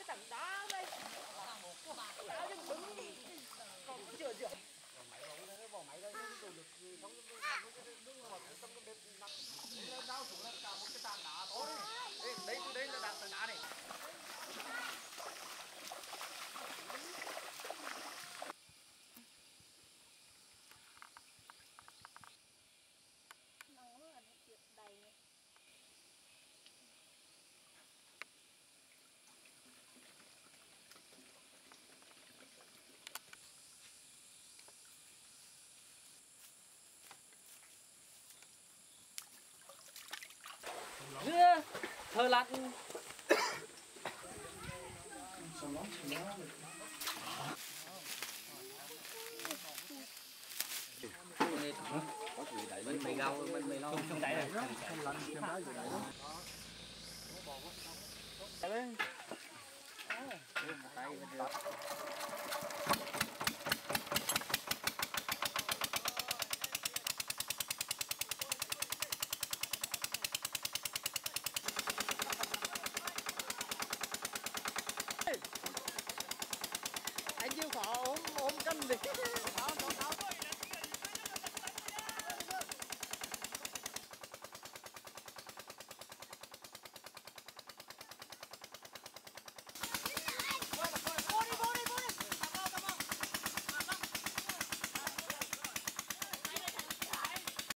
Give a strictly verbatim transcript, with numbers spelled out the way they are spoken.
tầng đó đây. Đó chứ đứng còn chưa chưa. Máy vào bỏ máy đây nó được sống đứng ngồi trong cái bếp nằm đau xuống là cả một cái tảng đá thôi. Đây đây đây là tảng đá này. Dưa, thơ lặn. Mình mày gao, mình mày lo. Không đẩy được. Không lặn, xem đá gì đẩy đó. Đấy. Tay bên đó. Anh chịu khó ôm ôm cân đi.